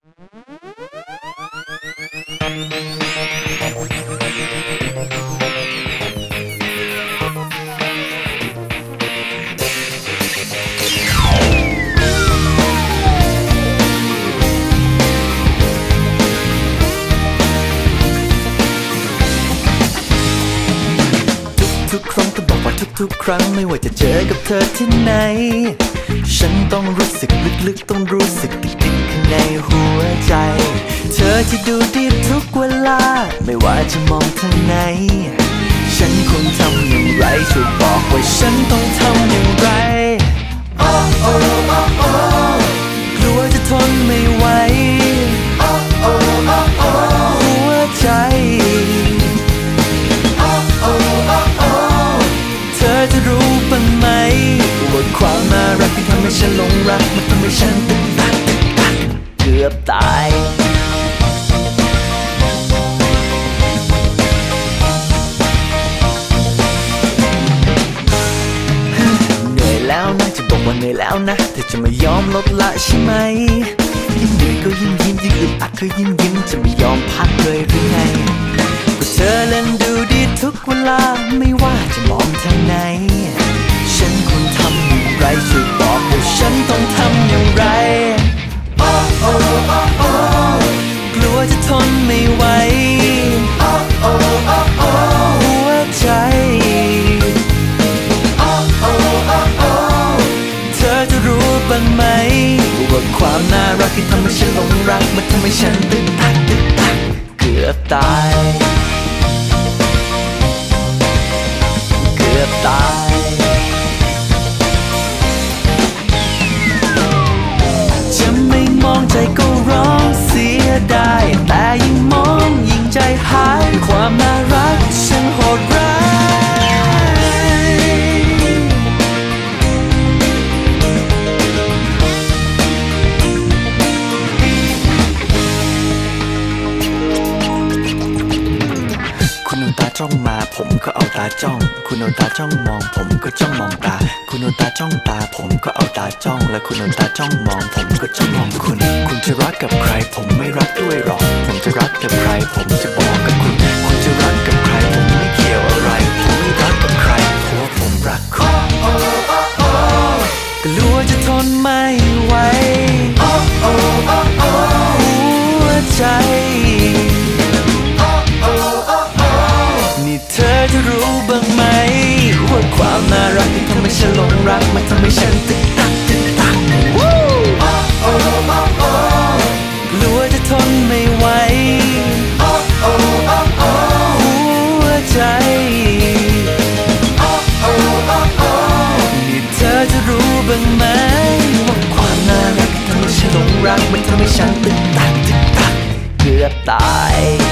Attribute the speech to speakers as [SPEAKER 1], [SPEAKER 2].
[SPEAKER 1] ทุกครั้งต้องบอกว่าทุกครั้งไม่ว่าจะเจอกับเธอที่ไหนฉันต้องรู้สึกลึกๆต้องรู้สึกติดๆข้างในหัวใจเธอจะดูดีทุกเวลาไม่ว่าจะมองทางไหนฉันควรทำอย่างไรช่วยบอกว่าฉันต้องทำอย่างไรโอ้โอ้โอ้โอ้กลัวจะทนไม่ไหวโอ้โอ้โอ้โอ้หัวใจจะรู้บ้างไหมว่าความน่ารักที่ทำให้ฉันหลงรักมันทำให้ฉันตึกตักเกือบตายเหนื่อยแล้วนะจะบอกว่าเหนื่อยแล้วนะเธอจะไม่ยอมลดละใช่ไหมยิ่งเหนื่อยก็ยิ่งยิ้มยิ่งอึดอัดก็ยิ่งยิ้มจะไม่ยอมพักเลยหรือไงก็เธอเล่นดูดีทุกเวลาไม่ว่าจะมองทางไหนฉันควรทำอย่างไรช่วยบอกว่าฉันต้องทำอย่างไรโอ้โอ้โอ้โอ้กลัวจะทนไม่ไหวโอ้โอ้โอ้โอ้หัวใจโอ้โอ้โอ้โอ้เธอจะรู้บ้างไหมว่าความน่ารักที่ทำให้ฉันหลงรักมันทำให้ฉันตึกตักเกือบตายเกือบตายจะไม่มองใจก็ร้องเสียดายแต่ยิ่งมองยิ่งใจหายความน่ารักฉันโหดร้ายคุณเอาตาจ้องมาผมก็เอาตาจ้องคุณเอาตาจ้องมองผมก็จ้องมองตาคุณเอาตาจ้องตาผมก็เอาตาจ้องและคุณเอาตาจ้องมองผมก็จ้องมองคุณจะรักกับใครผมไม่รักด้วยหรอกผมจะรักกับใครผมจะบอกกับคุณจะรักกับใครผมไม่เกี่ยวอะไรผมไม่รักกับใครเพราะว่าผมรักคุณกลัวจะทนไม่ไหวหัวใจเธอจะรู้บ้างไหมว่าความน่ารักที่ทำให้ฉันหลงรักมันทำให้ฉันตึกตักกลัวจะทนไม่ไหวหัวใจนี่เธอจะรู้บ้างไหมว่าความน่ารักที่ทำให้ฉันหลงรักมันทำให้ฉันตึกตักเกือบตาย